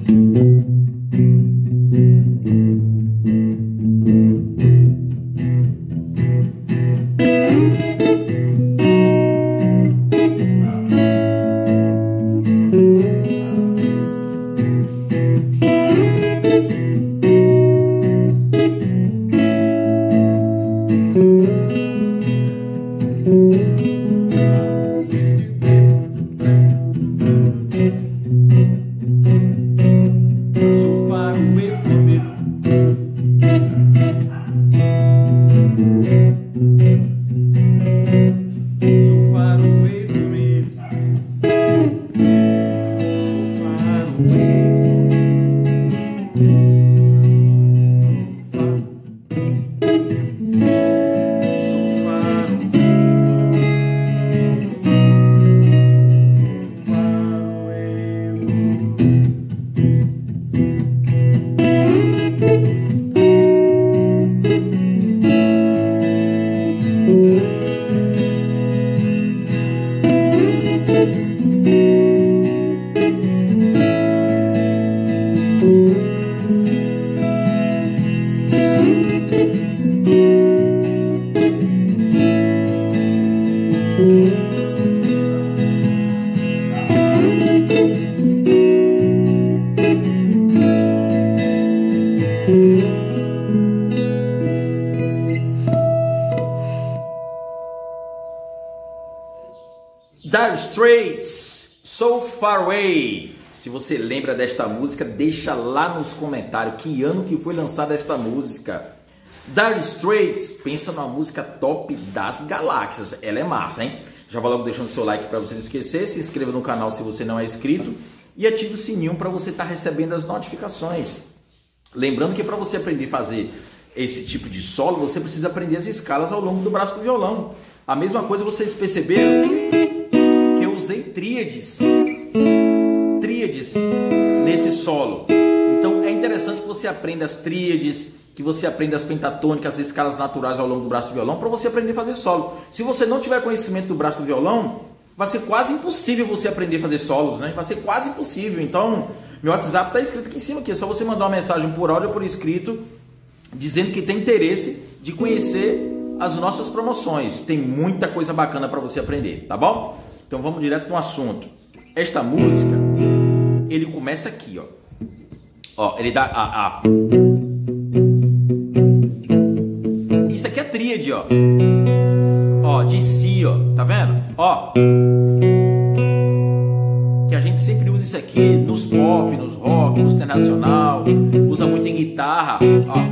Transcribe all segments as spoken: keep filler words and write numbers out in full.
Dire Straits, So Far Away. Se você lembra desta música, deixa lá nos comentários que ano que foi lançada esta música. Dire Straits, pensa numa música top das galáxias. Ela é massa, hein? Já vai logo deixando seu like para você não esquecer. Se inscreva no canal se você não é inscrito. E ative o sininho para você estar recebendo as notificações. Lembrando que para você aprender a fazer esse tipo de solo, você precisa aprender as escalas ao longo do braço do violão. A mesma coisa vocês perceberam que eu usei tríades. Tríades nesse solo. Então é interessante que você aprenda as tríades, que você aprenda as pentatônicas, as escalas naturais ao longo do braço do violão, para você aprender a fazer solo. Se você não tiver conhecimento do braço do violão, vai ser quase impossível você aprender a fazer solos, né? Vai ser quase impossível. Então, meu WhatsApp está escrito aqui em cima, aqui. É só você mandar uma mensagem por áudio ou por escrito, dizendo que tem interesse de conhecer as nossas promoções. Tem muita coisa bacana para você aprender, tá bom? Então vamos direto no assunto. Esta música, ele começa aqui, ó. Ó, ele dá a a. Isso aqui é tríade, ó. Ó, de si, ó. Tá vendo? Ó. Que a gente sempre usa isso aqui nos pop, nos rock, nos internacional. Usa muito em guitarra, ó.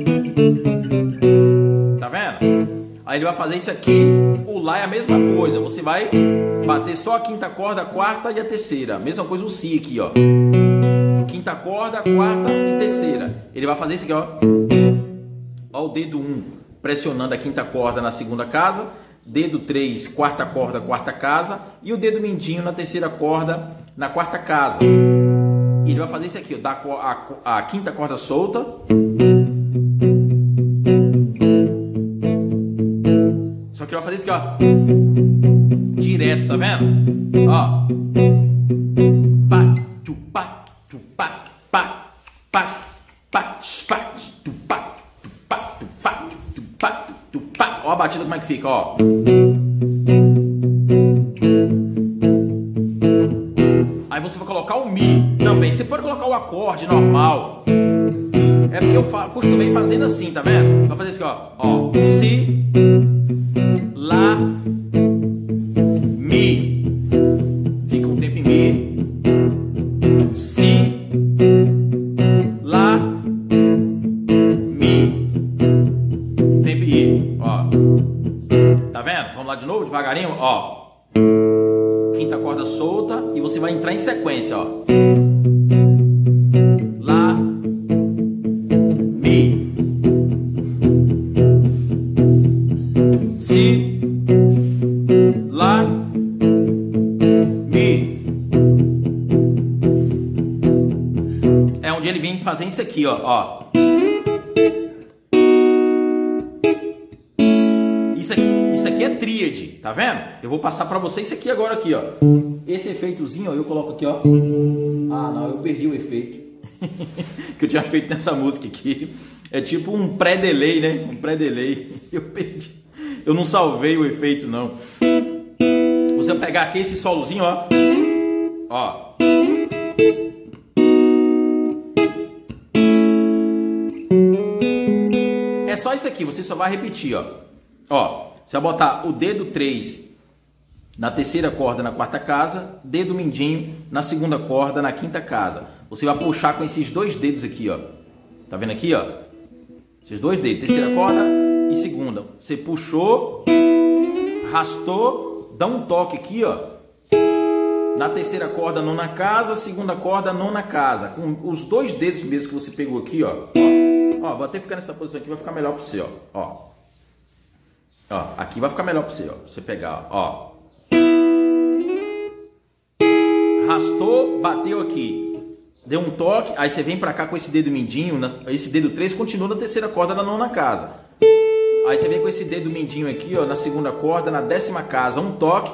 Tá vendo? Aí ele vai fazer isso aqui. O Lá é a mesma coisa. Você vai bater só a quinta corda, a quarta e a terceira. Mesma coisa o Si aqui, ó. Quinta corda, quarta e terceira. Ele vai fazer isso aqui, ó. Ó o dedo um pressionando a quinta corda na segunda casa. Dedo três, quarta corda, quarta casa. E o dedo mindinho na terceira corda, na quarta casa. E ele vai fazer isso aqui, ó. Dá a, a, a quinta corda solta. Só que ele vai fazer isso aqui, ó. Direto, tá vendo? Ó. Pá, tu, pá, tu, pá, pá, pá, pá, pá, tu, pá, tu, pá, tu, pá, tu, pá, tu, pá. Ó a batida como é que fica, ó. Aí você vai colocar o Mi também. Você pode colocar o acorde normal. É porque eu costumei fazendo assim, tá vendo? Vai fazer isso aqui, ó. Ó. Si, Lá, Mi. Fica um tempo em Mi. Si, Lá, Mi. Tempo em I. Ó. Tá vendo? Vamos lá de novo, devagarinho, ó. Quinta corda solta e você vai entrar em sequência, ó. Lá, Mi. Si, Lá, Mi. É onde ele vem fazendo isso aqui, ó, ó. Isso aqui, isso aqui é tríade, tá vendo? Eu vou passar pra vocês isso aqui agora aqui, ó. Esse efeitozinho, ó, eu coloco aqui, ó. Ah, não, eu perdi o efeito. que eu tinha feito nessa música aqui. É tipo um pré-delay, né? Um pré-delay. Eu perdi. Eu não salvei o efeito, não. Você vai pegar aqui esse solozinho, ó. Ó. É só isso aqui, você só vai repetir, ó. Ó, você vai botar o dedo três na terceira corda na quarta casa, dedo mindinho na segunda corda na quinta casa. Você vai puxar com esses dois dedos aqui, ó. Tá vendo aqui, ó? Esses dois dedos, terceira corda e segunda. Você puxou, arrastou, dá um toque aqui, ó. Na terceira corda, nona casa, segunda corda, nona casa. Com os dois dedos mesmo que você pegou aqui, ó. Ó, ó vou até ficar nessa posição aqui, vai ficar melhor para você, ó. Ó. Ó, aqui vai ficar melhor para você, ó. Pra você pegar, ó. Arrastou, bateu aqui. Deu um toque, aí você vem para cá com esse dedo mindinho, esse dedo três continua na terceira corda da nona casa. Aí você vem com esse dedo mindinho aqui, ó, na segunda corda, na décima casa, um toque.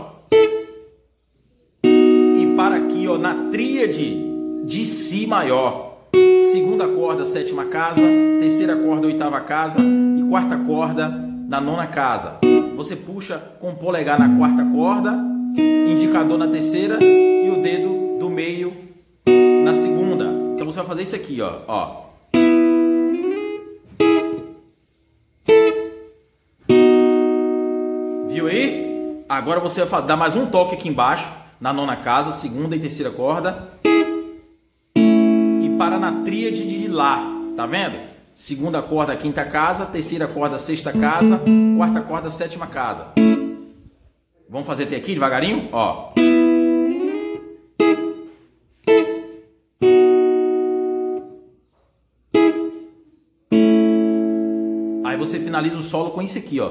E para aqui, ó, na tríade de Si maior. Segunda corda, sétima casa, terceira corda, oitava casa e quarta corda na nona casa. Você puxa com o polegar na quarta corda, indicador na terceira e o dedo do meio na segunda. Então você vai fazer isso aqui, ó, ó. Viu aí? Agora você vai dar mais um toque aqui embaixo, na nona casa, segunda e terceira corda. E para na tríade de Lá, tá vendo? Segunda corda, quinta casa, terceira corda, sexta casa, quarta corda, sétima casa. Vamos fazer até aqui devagarinho, ó. Aí você finaliza o solo com isso aqui, ó.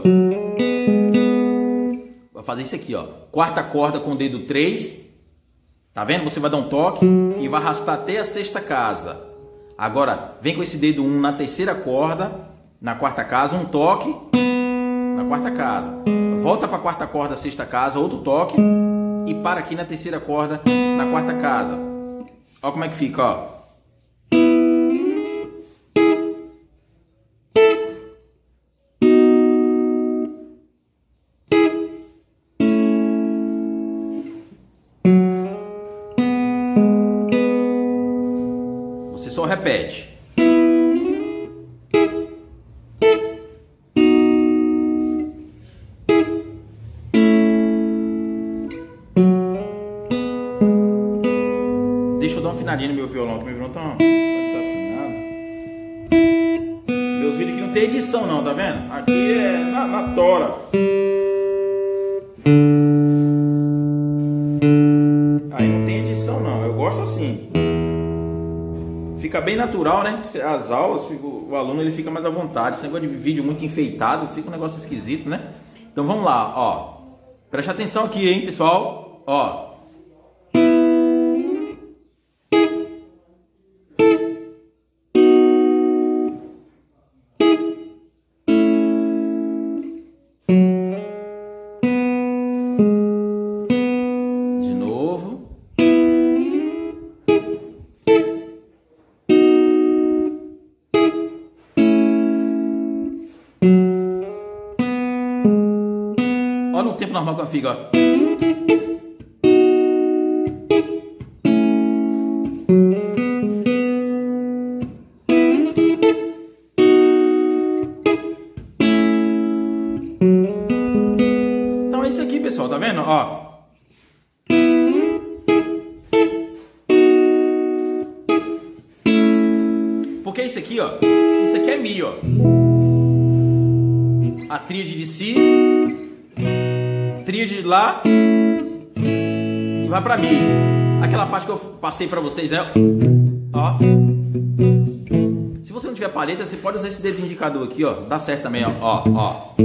Vai fazer isso aqui, ó. Quarta corda com o dedo três. Tá vendo? Você vai dar um toque e vai arrastar até a sexta casa. Agora, vem com esse dedo um na terceira corda, na quarta casa, um toque na quarta casa. Volta para a quarta corda, sexta casa, outro toque e para aqui na terceira corda, na quarta casa. Ó como é que fica, ó. Só repete. Deixa eu dar uma afinadinha no meu violão, que meu violão tá, tá desafinado. Meus vídeos aqui não tem edição não, tá vendo? Aqui é na, na tora. Aí não tem edição não, eu gosto assim. Fica bem natural, né? As aulas, o aluno ele fica mais à vontade. Esse negócio de vídeo muito enfeitado, fica um negócio esquisito, né? Então vamos lá, ó. Preste atenção aqui, hein, pessoal? Ó. De novo. Olha o tempo normal que eu fico, ó. Então é isso aqui, pessoal, tá vendo? Ó. Porque isso aqui, ó, isso aqui é Mi, ó. A tríade de Si, tríade de Lá e vai pra Mi. Aquela parte que eu passei pra vocês, né? Ó. Se você não tiver palheta, você pode usar esse dedo indicador aqui, ó. Dá certo também, ó. Ó, ó.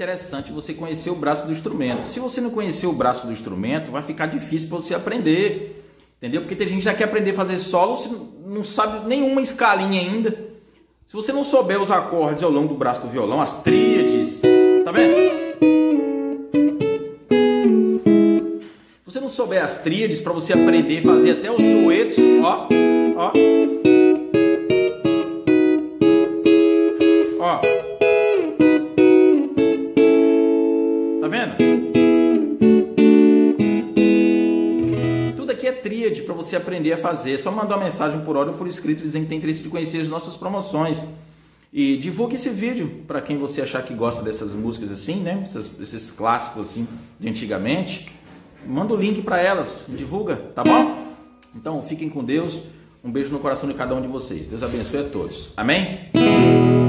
interessante você conhecer o braço do instrumento. Se você não conhecer o braço do instrumento, vai ficar difícil para você aprender, entendeu? Porque tem gente que já quer aprender a fazer solo, você não sabe nenhuma escalinha ainda. Se você não souber os acordes ao longo do braço do violão, as tríades, tá vendo? Se você não souber as tríades para você aprender a fazer até os duetos, ó, ó, ó, tá vendo? Tudo aqui é tríade para você aprender a fazer. É só mandar uma mensagem por áudio ou por escrito dizendo que tem interesse de conhecer as nossas promoções. E divulgue esse vídeo para quem você achar que gosta dessas músicas assim, né? Esses, esses clássicos assim de antigamente. Manda o link para elas, divulga, tá bom? Então fiquem com Deus. Um beijo no coração de cada um de vocês. Deus abençoe a todos. Amém?